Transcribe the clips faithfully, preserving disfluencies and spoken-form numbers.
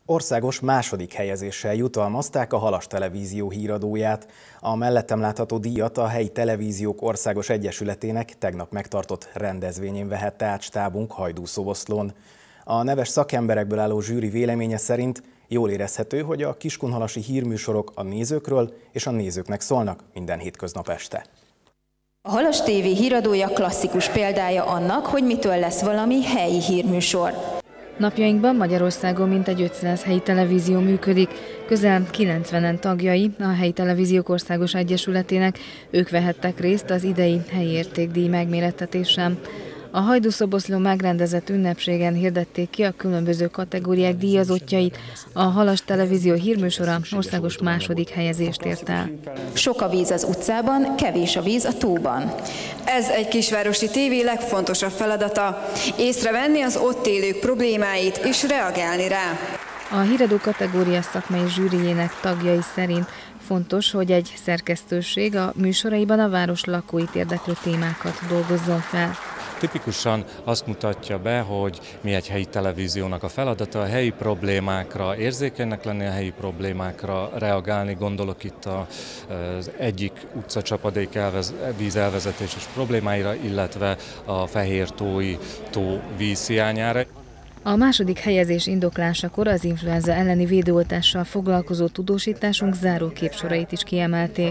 Országos második helyezéssel jutalmazták a Halas Televízió híradóját. A mellettem látható díjat a Helyi Televíziók Országos Egyesületének tegnap megtartott rendezvényén vehette át stábunk Hajdúszoboszlón. A neves szakemberekből álló zsűri véleménye szerint jól érezhető, hogy a kiskunhalasi hírműsorok a nézőkről és a nézőknek szólnak minden hétköznap este. A Halas té vé híradója klasszikus példája annak, hogy mitől lesz valami helyi hírműsor. Napjainkban Magyarországon mintegy ötszáz helyi televízió működik, közel kilencvenen tagjai a Helyi Televíziók Országos Egyesületének, ők vehettek részt az idei helyi értékdíj megmérettetésen. A Hajdúszoboszlón megrendezett ünnepségen hirdették ki a különböző kategóriák díjazottjait, a Halas Televízió hírműsora országos második helyezést ért el. Sok a víz az utcában, kevés a víz a tóban. Ez egy kisvárosi tévé legfontosabb feladata, észrevenni az ott élők problémáit és reagálni rá. A híradó kategória szakmai zsűrijének tagjai szerint fontos, hogy egy szerkesztőség a műsoraiban a város lakóit érdeklő témákat dolgozzon fel. Tipikusan azt mutatja be, hogy mi egy helyi televíziónak a feladata, a helyi problémákra érzékenynek lenni, a helyi problémákra reagálni. Gondolok itt az egyik utcacsapadék elvez, víz elvezetéses problémáira, illetve a Fehértói tó vízhiányára. A második helyezés indoklásakor az influenza elleni védőoltással foglalkozó tudósításunk záró képsorait is kiemelték.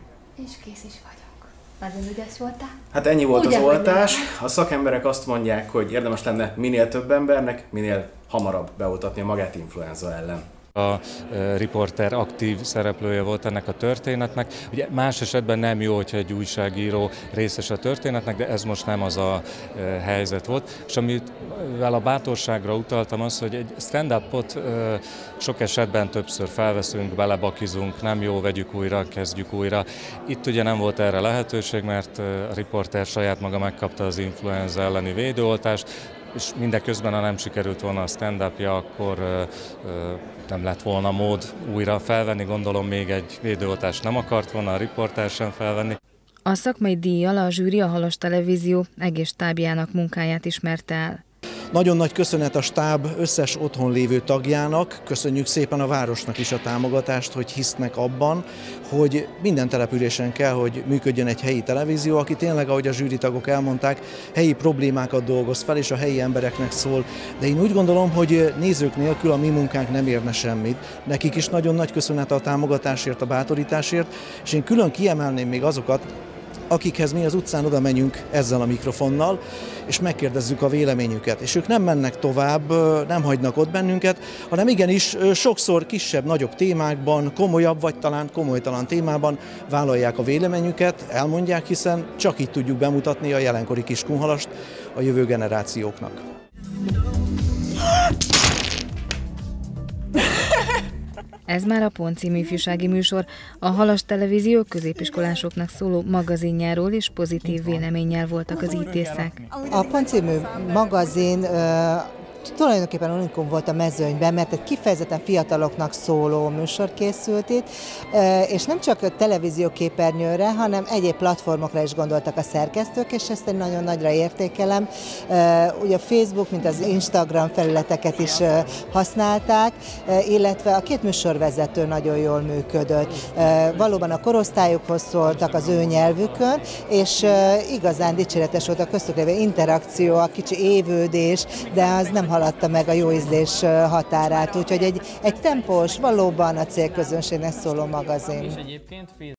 És kész is vagyok. Nagyon ügyes voltál? Hát ennyi volt Ugye, az oltás. A szakemberek azt mondják, hogy érdemes lenne minél több embernek, minél hamarabb beoltatni magát influenza ellen. A riporter aktív szereplője volt ennek a történetnek. Ugye más esetben nem jó, hogyha egy újságíró részes a történetnek, de ez most nem az a helyzet volt. És amivel a bátorságra utaltam az, hogy egy stand-upot sok esetben többször felveszünk, belebakizunk, nem jó, vegyük újra, kezdjük újra. Itt ugye nem volt erre lehetőség, mert a riporter saját maga megkapta az influenza elleni védőoltást, és mindeközben, ha nem sikerült volna a stand-upja, akkor ö, ö, nem lett volna mód újra felvenni. Gondolom még egy védőoltást nem akart volna a riporter sem felvenni. A szakmai díjjal a zsűri a Halas Televízió egész stábjának munkáját ismerte el. Nagyon nagy köszönet a stáb összes otthon lévő tagjának, köszönjük szépen a városnak is a támogatást, hogy hisznek abban, hogy minden településen kell, hogy működjön egy helyi televízió, aki tényleg, ahogy a zsűritagok elmondták, helyi problémákat dolgoz fel, és a helyi embereknek szól. De én úgy gondolom, hogy nézők nélkül a mi munkánk nem érne semmit. Nekik is nagyon nagy köszönet a támogatásért, a bátorításért, és én külön kiemelném még azokat, akikhez mi az utcán oda menjünk ezzel a mikrofonnal, és megkérdezzük a véleményüket. És ők nem mennek tovább, nem hagynak ott bennünket, hanem igenis sokszor kisebb-nagyobb témákban, komolyabb vagy talán komolytalan témában vállalják a véleményüket, elmondják, hiszen csak így tudjuk bemutatni a jelenkori kiskunhalast a jövő generációknak. Ez már a Pont című ifjúsági műsor, a Halas Televízió középiskolásoknak szóló magazinjáról is pozitív véleménnyel voltak az ítészek. A Pont című magazin tulajdonképpen unikum volt a mezőnyben, mert egy kifejezetten fiataloknak szóló műsor készült itt, és nem csak a televízióképernyőre, hanem egyéb platformokra is gondoltak a szerkesztők, és ezt én nagyon nagyra értékelem. Ugye a Facebook, mint az Instagram felületeket is használták, illetve a két műsorvezető nagyon jól működött. Valóban a korosztályukhoz szóltak az ő nyelvükön, és igazán dicséretes volt a köztük lévő interakció, a kicsi évődés, de az nem haladta meg a jó ízlés határát, úgyhogy egy, egy tempós, valóban a célközönségnek szóló magazin.